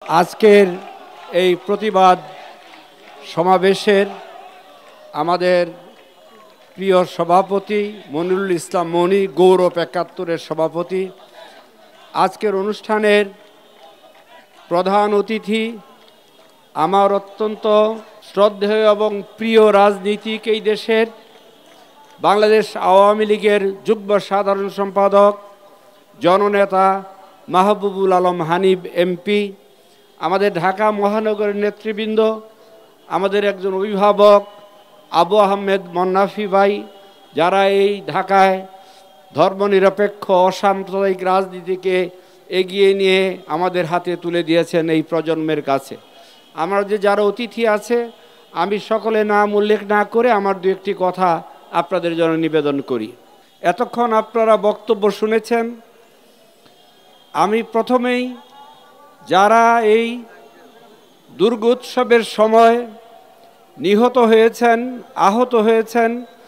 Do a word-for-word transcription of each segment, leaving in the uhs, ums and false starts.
আজকের এই প্রতিবাদ সমাবেশের আমাদের প্রিয় সভাপতি মনিরুল ইসলাম মনি, গৌরব একাত্তরের সভাপতি, আজকের অনুষ্ঠানের প্রধান অতিথি, আমার অত্যন্ত শ্রদ্ধেয় এবং প্রিয় রাজনীতিক এই দেশের বাংলাদেশ আওয়ামী লীগের যুগ্ম সাধারণ সম্পাদক জননেতা মাহবুবুল আলম হানিফ এমপি, আমাদের ঢাকা মহানগরের নেতৃবৃন্দ, আমাদের একজন অভিভাবক আবু আহমেদ মন্নাফি ভাই, যারা এই ঢাকায় ধর্মনিরপেক্ষ অসাম্প্রদায়িক রাজনীতিকে এগিয়ে নিয়ে আমাদের হাতে তুলে দিয়েছেন এই প্রজন্মের কাছে। আমার যে যারা অতিথি আছে আমি সকলে নাম উল্লেখ না করে আমার দু একটি কথা আপনাদের জন্য নিবেদন করি। এতক্ষণ আপনারা বক্তব্য শুনেছেন। আমি প্রথমেই যারা এই দুর্গোৎসবের সময় নিহত হয়েছেন, আহত হয়েছেন,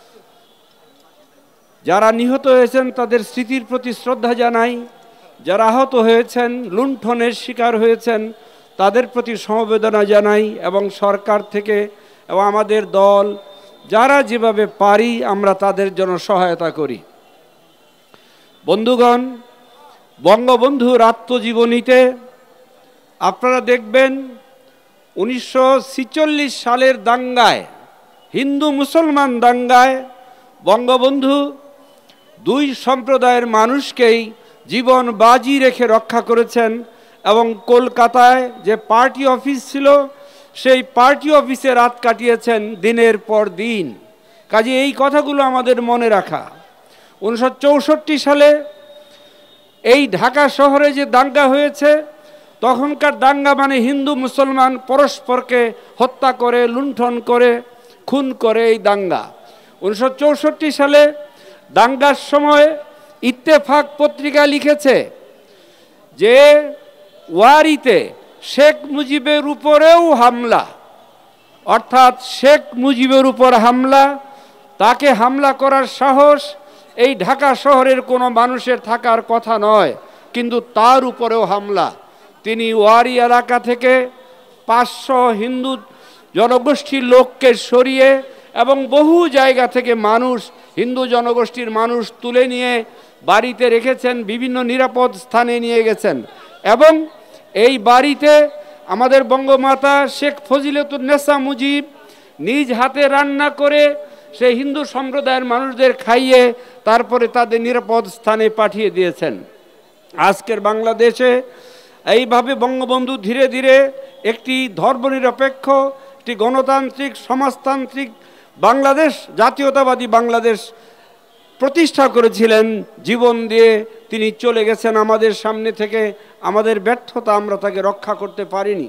যারা নিহত হয়েছেন তাদের স্মৃতির প্রতি শ্রদ্ধা জানাই। যারা আহত হয়েছেন, লুণ্ঠনের শিকার হয়েছেন, তাদের প্রতি সমবেদনা জানাই এবং সরকার থেকে এবং আমাদের দল যারা যেভাবে পারি আমরা তাদের জন্য সহায়তা করি। বন্ধুগণ, বঙ্গবন্ধুর আত্মজীবনীতে আপনারা দেখবেন উনিশশো ছিচল্লিশ সালের দাঙ্গায়, হিন্দু মুসলমান দাঙ্গায় বঙ্গবন্ধু দুই সম্প্রদায়ের মানুষকেই জীবন বাজি রেখে রক্ষা করেছেন এবং কলকাতায় যে পার্টি অফিস ছিল সেই পার্টি অফিসে রাত কাটিয়েছেন দিনের পর দিন। কাজে এই কথাগুলো আমাদের মনে রাখা। উনিশশো চৌষট্টি সালে এই ঢাকা শহরে যে দাঙ্গা হয়েছে, তখনকার দাঙ্গা মানে হিন্দু মুসলমান পরস্পরকে হত্যা করে, লুণ্ঠন করে, খুন করে এই দাঙ্গা। উনিশশো চৌষট্টি সালে দাঙ্গার সময় ইত্তেফাক পত্রিকা লিখেছে যে ওয়ারিতে শেখ মুজিবের উপরেও হামলা, অর্থাৎ শেখ মুজিবের উপর হামলা, তাকে হামলা করার সাহস এই ঢাকা শহরের কোনো মানুষের থাকার কথা নয়, কিন্তু তার উপরেও হামলা। তিনি ওয়ারি এলাকা থেকে পাঁচশো হিন্দু জনগোষ্ঠীর লোককে সরিয়ে এবং বহু জায়গা থেকে মানুষ, হিন্দু জনগোষ্ঠীর মানুষ তুলে নিয়ে বাড়িতে রেখেছেন, বিভিন্ন নিরাপদ স্থানে নিয়ে গেছেন এবং এই বাড়িতে আমাদের বঙ্গমাতা শেখ ফজিলাতুন্নেসা মুজিব নিজ হাতে রান্না করে সেই হিন্দু সম্প্রদায়ের মানুষদের খাইয়ে তারপরে তাদের নিরাপদ স্থানে পাঠিয়ে দিয়েছেন। আজকের বাংলাদেশে এইভাবে বঙ্গবন্ধু ধীরে ধীরে একটি ধর্মনিরপেক্ষ, একটি গণতান্ত্রিক, সমাজতান্ত্রিক বাংলাদেশ, জাতীয়তাবাদী বাংলাদেশ প্রতিষ্ঠা করেছিলেন। জীবন দিয়ে তিনি চলে গেছেন আমাদের সামনে থেকে। আমাদের ব্যর্থতা, আমরা তাকে রক্ষা করতে পারিনি।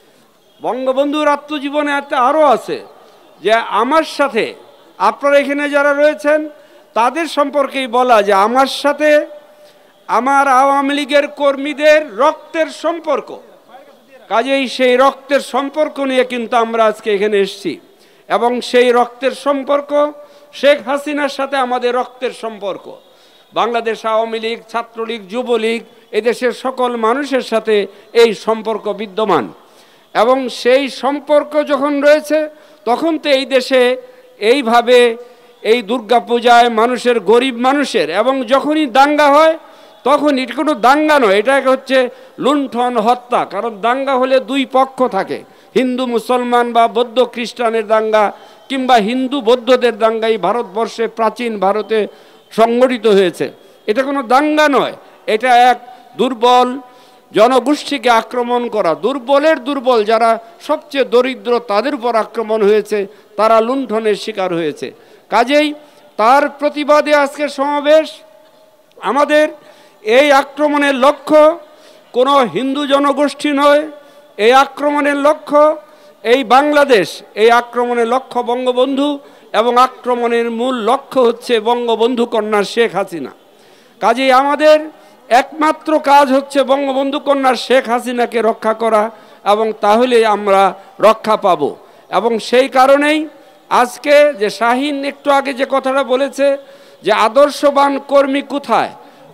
বঙ্গবন্ধুর আত্মজীবনে একটা আরও আছে যে আমার সাথে, আপনারা এখানে যারা রয়েছেন তাদের সম্পর্কেই বলা যে আমার সাথে আমার আওয়ামী লীগের কর্মীদের রক্তের সম্পর্ক। কাজেই সেই রক্তের সম্পর্ক নিয়ে কিন্তু আমরা আজকে এখানে এসেছি এবং সেই রক্তের সম্পর্ক শেখ হাসিনার সাথে আমাদের রক্তের সম্পর্ক। বাংলাদেশ আওয়ামী লীগ, ছাত্রলীগ, যুবলীগ, এদেশের সকল মানুষের সাথে এই সম্পর্ক বিদ্যমান এবং সেই সম্পর্ক যখন রয়েছে তখন তো এই দেশে এইভাবে এই দুর্গা পূজায় মানুষের, গরিব মানুষের, এবং যখনই দাঙ্গা হয় তখন এটা কোনো দাঙ্গা নয়, এটা হচ্ছে লুণ্ঠন, হত্যা। কারণ দাঙ্গা হলে দুই পক্ষ থাকে, হিন্দু মুসলমান বা বৌদ্ধ খ্রিস্টানের দাঙ্গা কিংবা হিন্দু বৌদ্ধদের দাঙ্গা এই ভারতবর্ষে প্রাচীন ভারতে সংগঠিত হয়েছে। এটা কোনো দাঙ্গা নয়, এটা এক দুর্বল জনগোষ্ঠীকে আক্রমণ করা। দুর্বলের দুর্বল যারা সবচেয়ে দরিদ্র তাদের উপর আক্রমণ হয়েছে, তারা লুণ্ঠনের শিকার হয়েছে। কাজেই তার প্রতিবাদে আজকের সমাবেশ। আমাদের এই আক্রমণের লক্ষ্য কোনো হিন্দু জনগোষ্ঠী নয়, এই আক্রমণের লক্ষ্য এই বাংলাদেশ, এই আক্রমণের লক্ষ্য বঙ্গবন্ধু এবং আক্রমণের মূল লক্ষ্য হচ্ছে বঙ্গবন্ধু কন্যা শেখ হাসিনা। কাজেই আমাদের একমাত্র কাজ হচ্ছে বঙ্গবন্ধু কন্যা শেখ হাসিনাকে রক্ষা করা এবং তাহলে আমরা রক্ষা পাব। এবং সেই কারণেই আজকে যে শাহীন একটু আগে যে কথাটা বলেছে যে আদর্শবান কর্মী কোথায়,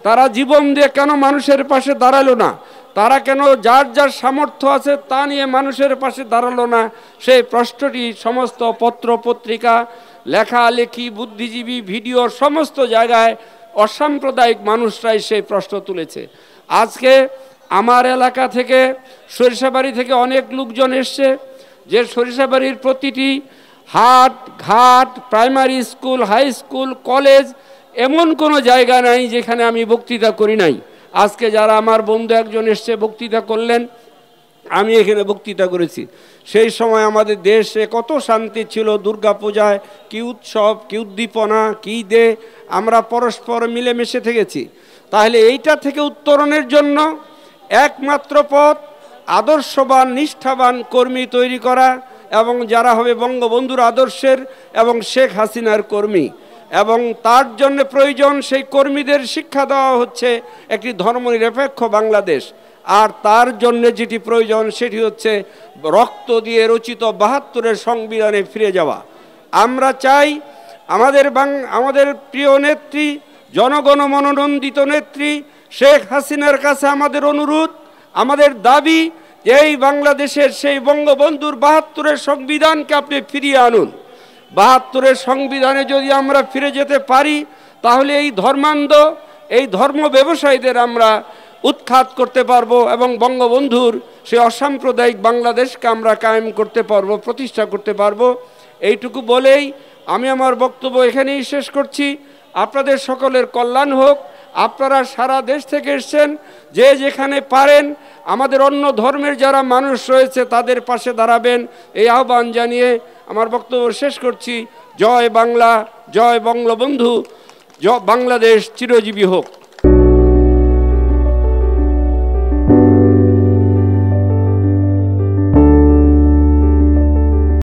তারা জীবন দিয়ে কেন মানুষের পাশে দাঁড়ালো না? তারা কেন যার যার সামর্থ্য আছে তা নিয়ে মানুষের পাশে দাঁড়ালো না? সেই প্রশ্নটি সমস্ত পত্র পত্রিকা, লেখালেখি, বুদ্ধিজীবী, ভিডিও সমস্ত জায়গায় অসাম্প্রদায়িক মানুষরাই সেই প্রশ্ন তুলেছে। আজকে আমার এলাকা থেকে, সরিষাবাড়ি থেকে অনেক লোকজন এসছে, যে সরিষাবাড়ির প্রতিটি হাট, ঘাট, primary school, high school, college, এমন কোনো জায়গা নাই যেখানে আমি বক্তৃতা করি নাই। আজকে যারা আমার বন্ধু একজন এসছে বক্তৃতা করলেন, আমি এখানে বক্তৃতা করেছি। সেই সময় আমাদের দেশে কত শান্তি ছিল, দুর্গা পূজায় কি উৎসব, কি উদ্দীপনা, কি দে, আমরা পরস্পর মিলেমিশে থেকেছি। তাহলে এইটা থেকে উত্তরণের জন্য একমাত্র পথ আদর্শবান, নিষ্ঠাবান কর্মী তৈরি করা, এবং যারা হবে বঙ্গবন্ধুর আদর্শের এবং শেখ হাসিনার কর্মী। এবং তার জন্য প্রয়োজন সেই কর্মীদের শিক্ষা দেওয়া হচ্ছে একটি ধর্মনিরপেক্ষ বাংলাদেশ। আর তার জন্য যেটি প্রয়োজন সেটি হচ্ছে রক্ত দিয়ে রচিত বাহাত্তরের সংবিধানে ফিরে যাওয়া। আমরা চাই আমাদের বাং আমাদের প্রিয় নেত্রী, জনগণ মনোনন্দিত নেত্রী শেখ হাসিনার কাছে আমাদের অনুরোধ, আমাদের দাবি, এই বাংলাদেশের সেই বঙ্গবন্ধুর বাহাত্তরের সংবিধানকে আপনি ফিরিয়ে আনুন। বাহাত্তরের সংবিধানে যদি আমরা ফিরে যেতে পারি, তাহলে এই ধর্মান্ধ, এই ধর্ম ব্যবসায়ীদের আমরা উৎখাত করতে পারবো এবং বঙ্গবন্ধুর সেই অসাম্প্রদায়িক বাংলাদেশকে আমরা কায়েম করতে পারবো, প্রতিষ্ঠা করতে পারবো। এইটুকু বলেই আমি আমার বক্তব্য এখানেই শেষ করছি। আপনাদের সকলের কল্যাণ হোক। আপনারা সারা দেশ থেকে এসেছেন, যে যেখানে পারেন আমাদের অন্য ধর্মের যারা মানুষ রয়েছে তাদের পাশে দাঁড়াবেন, এই আহ্বান জানিয়ে আমার বক্তব্য শেষ করছি। জয় বাংলা, জয় বঙ্গবন্ধু, জয় বাংলাদেশ চিরজীবী হোক।